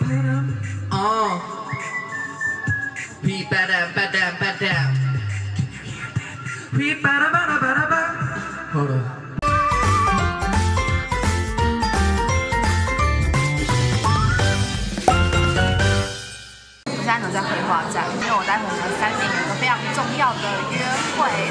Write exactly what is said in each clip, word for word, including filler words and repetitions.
哦，噼吧哒吧哒吧哒，噼吧哒吧哒吧哒吧。好了。 现在呢在绘画站，因为我待会呢三点有个非常重要的约会。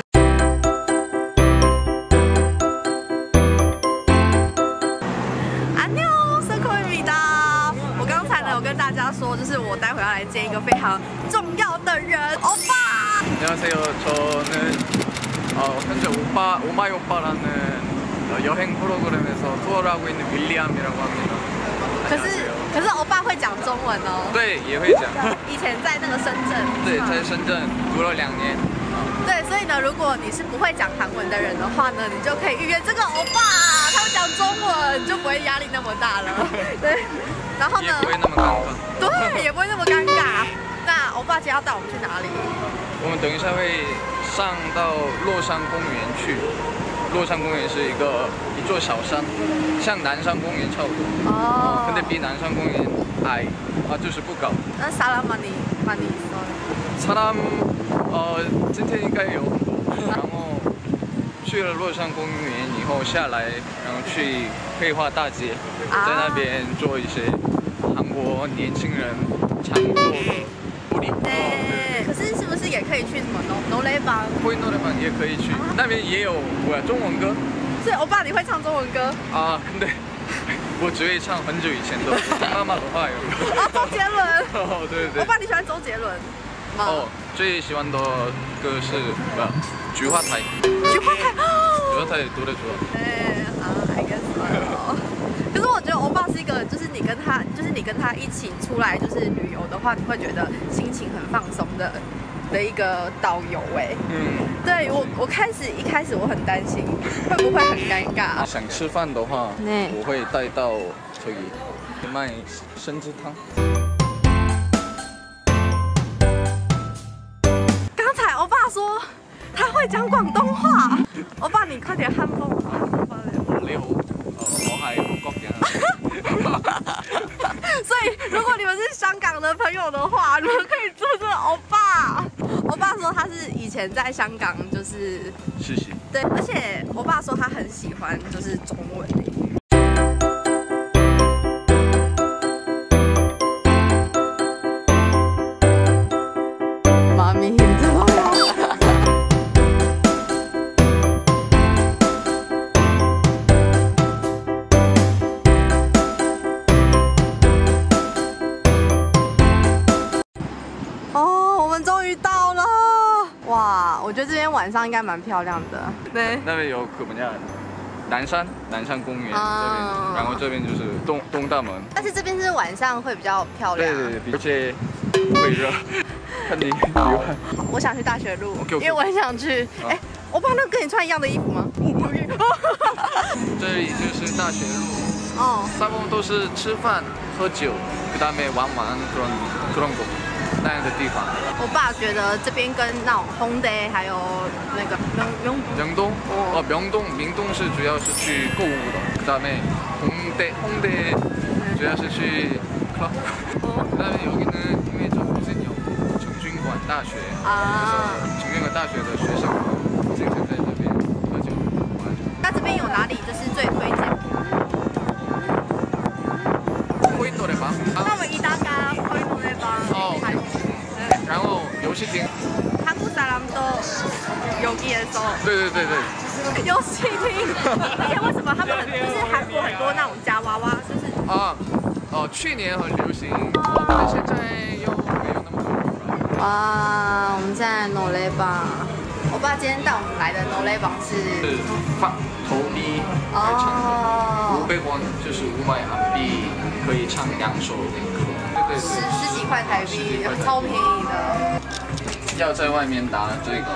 安妞，生活米哒！我刚才呢有跟大家说，就是我待会要来见一个非常重要的人，欧巴。 안녕하세요. 저는 어, 현재 오빠 오마이 오빠라는 어, 여행 프로그램에서 투어를 하고 있는 윌리엄이라고 합니다. 可是可是欧巴会讲中文哦。 对，也会讲。 以前在那个深圳。 对，在深圳读了两年。 对，所以呢，如果你是不会讲韩文的人的话呢，你就可以预约这个欧巴，他会讲中文，就不会压力那么大了。对，然后呢？ 也不会那么尴尬。 对，也不会那么尴尬。那欧巴今天要带我们去哪里？ 我们等一下会上到洛山公园去。 洛山公园是一个一座小山，像南山公园差不多。哦。근데比南山公园矮，啊，就是不高。 那사람 많이 많이 있어요？사람呃，今天应该有很多。然后去了洛山公园以后下来，然后去绘画大街，在那边做一些韩国年轻人常做的布里。 对。可是是不是也可以去什么노래방？ 会노래방也可以去，那边也有我中文歌。 所以欧巴你会唱中文歌？ 啊，对。我只会唱很久以前的，妈妈的话有。 哦，周杰伦。 哦，对对对。 欧巴你喜欢周杰伦吗？ 哦，最喜欢的歌是呃菊花台。 菊花台。 菊花台노래 좋아。 对，好，알겠어요。可是我觉得欧巴是一个，就是你跟他，就是你跟他一起出来就是旅游的话，你会觉得心情很放松的的一个导游哎。嗯。对我，我开始一开始我很担心会不会很尴尬。 想吃饭的话，我会带到저기卖参枝汤。 刚才欧巴说他会讲广东话，欧巴你快点汉风我。 你好。 我係韓國人， 所以如果你们是香港的朋友的话，你们可以做这欧巴。欧巴说他是以前在香港就是实习， 对，而且欧巴说他很喜欢就是中文。妈咪，你知道吗？ 哇，我觉得这边晚上应该蛮漂亮的。对， 那边有什么样？南山，南山公园、啊、这边，然后这边就是东东大门。 但是这边是晚上会比较漂亮。 对对对，而且不会热。看你流汗。 我想去大学路， okay, okay. 因为我很想去。哎、欸，我爸那跟你穿一样的衣服吗？我不愿。 这里就是大学路。 哦。 大部分都是吃饭、喝酒，그다음에玩玩그런 그런 거。 那样的地方， 我爸觉得这边跟那种홍대还有那个明明明洞哦，明洞明洞是主要是去购物的，그다음에 홍대 홍대主要是去club，그다음에 여기는因为这附近有成均馆大学啊，成均馆大学的学生经常在这边喝酒玩。 那这边有哪里就是最推荐？ 会노래방。 那我们一大家会노래방。哦。 然后游戏厅， 한국사람도 여기에서 对对对对， 游戏厅，而且为什么他们很就是韩国很多那种夹娃娃，就是啊哦，去年很流行，但现在又没有那么多人了。 哇，我们现在노래방，我爸今天带我们来的노래방是放投币来唱，五百won就是五百韩币，可以唱两首歌。 对对， 十十几块台币，超便宜的。 要在外面打这个，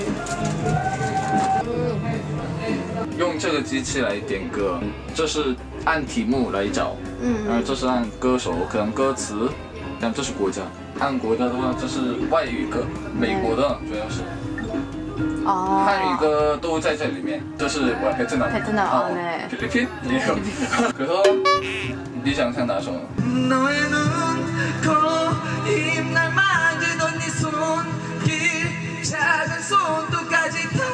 用这个机器来点歌，这是按题目来找，嗯，然后这是按歌手，可能歌词，但这是国家，按国家的话，这是外语歌，美国的主要是。哦。汉语歌都在这里面，这是我还真的， 还真的哦嘞。 菲律宾也有，可是你想唱哪首？ 거임 날 만지던 네 손길 작은 손톱까지 다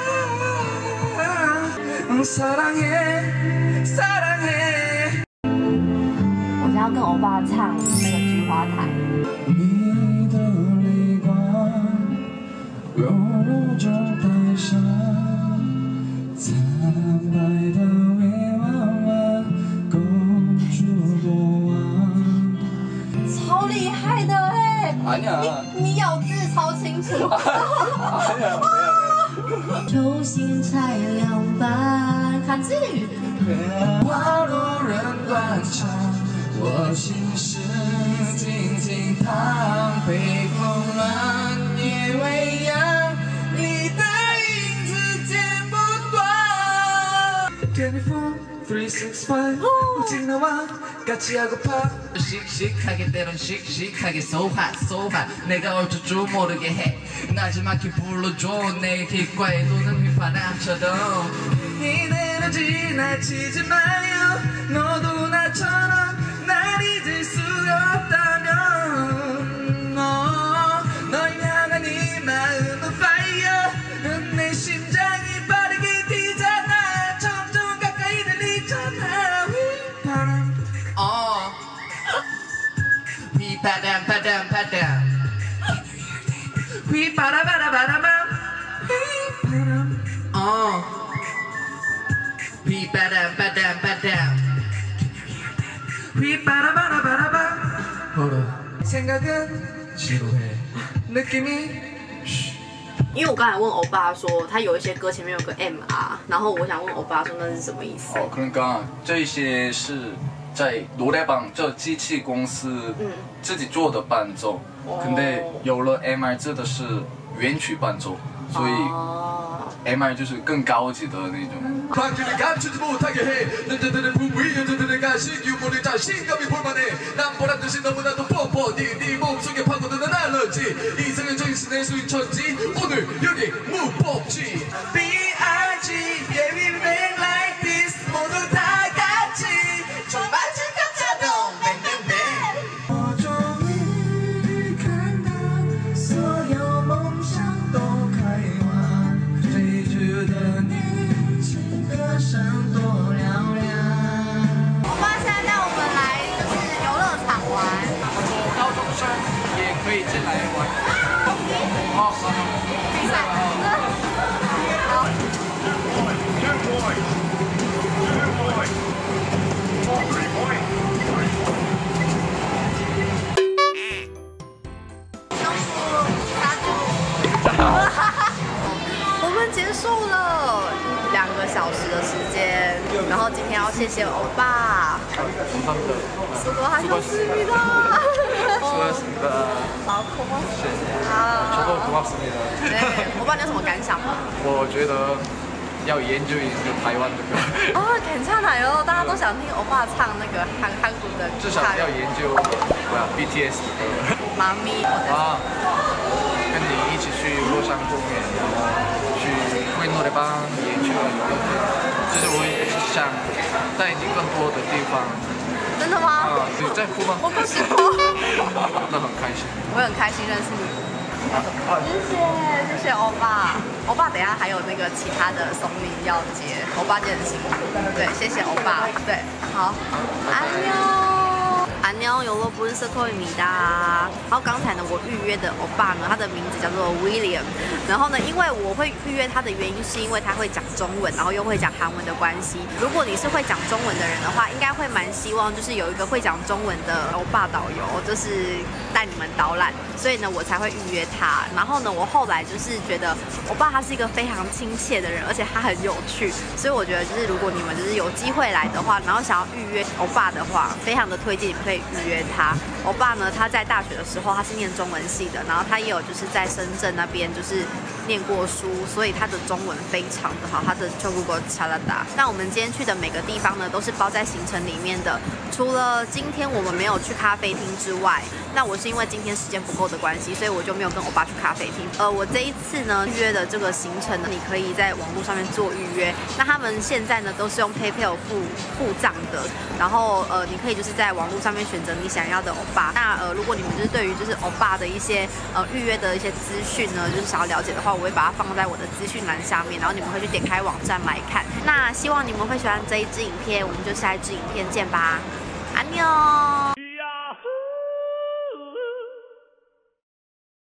사랑해 사랑해 我想要跟欧巴唱那个菊花台。 你的泪光柔柔中带上苍白的尾弯弯，勾住过往。 超厉害的哎！ 아니야. 你你咬字超清楚。 아니야, 球星才两半，卡字。 花落人断肠，我心事静静躺，北风乱，夜未央，你的影子剪不断。twenty-four, three, six, five, 오직 나와 같이 하고파. 씩씩하게 때론 씩씩하게 so hot, so hot. 내가 어쩔 줄 모르게 해. 나지막히 불러줘 내 귓가에 도는 휘파람처럼. 이대로 지나치지 마요. 너도 나처럼 날 잊을 수 없다면. 너, 널 향한 이 마음은 fire. 내 심장이 빠르게 뛰잖아. 점점 가까이 들리잖아. 휘파람. 어. 휘파람 파람 파람. 휘파라바라바라밤. 휘파람. 어. 휘파람 파람 파람. 휘파라바라바라밤. 걸어. 생각은 지루해. 느낌이 因为我刚才问欧巴说，他有一些歌前面有个 M R， 然后我想问欧巴说那是什么意思？ 어, 그러니까 这些是在노래방这机器公司自己做的伴奏， 근데 有了 M R 指的是原曲伴奏，所以 M R 就是更高级的那种。 관계를 감추지 못하게 해. 남자들은 부부인 여자들은 가식 유머를 자신감이 볼만해. 난 보란 듯이 너무나도 뻔뻔. 네, 네 몸속에 파고드는 알러지. 이상한 정신의 수인천지. 오늘 여기 무법지. B.I.G. Yeah we make like this. 모두 다 같이. 정말 즐겁자도 뱅뱅뱅. 어종일 간다. 所有梦想都开花。追逐的你。 歌声多嘹亮。 欧巴现在带我们来就是游乐场玩。 我高中生也可以进来玩。好，好， 比赛。好。我们结束了。 两个小时的时间，然后今天要谢谢欧巴。 수고하셨습니다. 수고하셨습니다. 아, 고맙습니다. 저도 고맙습니다. 네, 오빠你有什么感想吗？ 我觉得要研究一个台湾的歌。 啊，괜찮아요，大家都想听欧巴唱那个韩韩国的。 至少要研究啊 B T S 的歌。 妈咪。 啊，跟你一起去洛杉矶公园，然后去会诺的邦研究了游乐园，就是我也是想带你更多的地方。 真的吗？ 啊，你在哭吗？ 我不说。 那很开心。 我很开心认识你。谢谢谢谢欧巴，欧巴等一下还有那个其他的松林要接，欧巴接很辛苦。对，谢谢欧巴。对，好，安妞。 안녕，여러분 스코입니다。然后刚才呢，我预约的欧巴呢，他的名字叫做 William。然后呢，因为我会预约他的原因，是因为他会讲中文，然后又会讲韩文的关系。如果你是会讲中文的人的话，应该会蛮希望就是有一个会讲中文的欧巴导游，就是带你们导览。所以呢，我才会预约他。然后呢，我后来就是觉得欧巴他是一个非常亲切的人，而且他很有趣。所以我觉得就是如果你们就是有机会来的话，然后想要预约欧巴的话，非常的推荐你们可以预约他。欧巴呢，他在大学的时候他是念中文系的，然后他也有就是在深圳那边就是念过书，所以他的中文非常的好，他的中国查拉达。那我们今天去的每个地方呢，都是包在行程里面的。除了今天我们没有去咖啡厅之外，那我是因为今天时间不够的关系，所以我就没有跟欧巴去咖啡厅。呃，我这一次呢预约的这个行程呢，你可以在网络上面做预约。那他们现在呢都是用 PayPal 付付账的，然后呃你可以就是在网络上面选择你想要的欧巴。那呃，如果你们就是对于就是欧巴的一些呃预约的一些资讯呢，就是想要了解的话，我会把它放在我的资讯栏下面，然后你们会去点开网站来看。那希望你们会喜欢这一支影片，我们就下一支影片见吧。